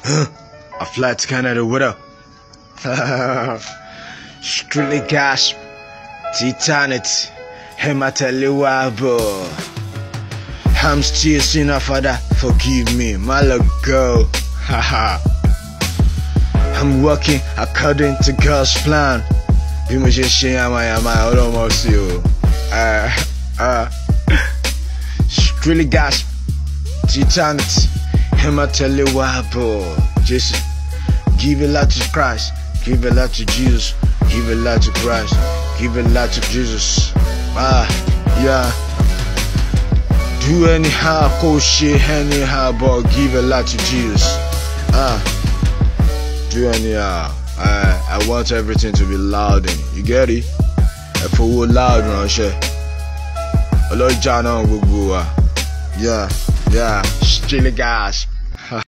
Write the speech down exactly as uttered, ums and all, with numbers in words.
I fly to Canada, what up? Strictly Gospel, Titanity, him I tell you why, bro. I'm still sinner, Father, forgive me, my little girl. Haha. I'm working according to God's plan. Be mo ṣe ṣe yama yama ọlọ́mọ sí o. Strictly Gospel, Titanity, him I tell you why, bro. Jesus, give a lot to Christ, give a lot to Jesus, give a lot to Christ, give a lot to Jesus. Ah, yeah. Do anyhow, go shit anyhow, but give a lot to Jesus. Ah, do anyhow. I I want everything to be loud in it. You get it? If we were loud, no shit. A lot of John on Google. Yeah, yeah. Strictly Gospel.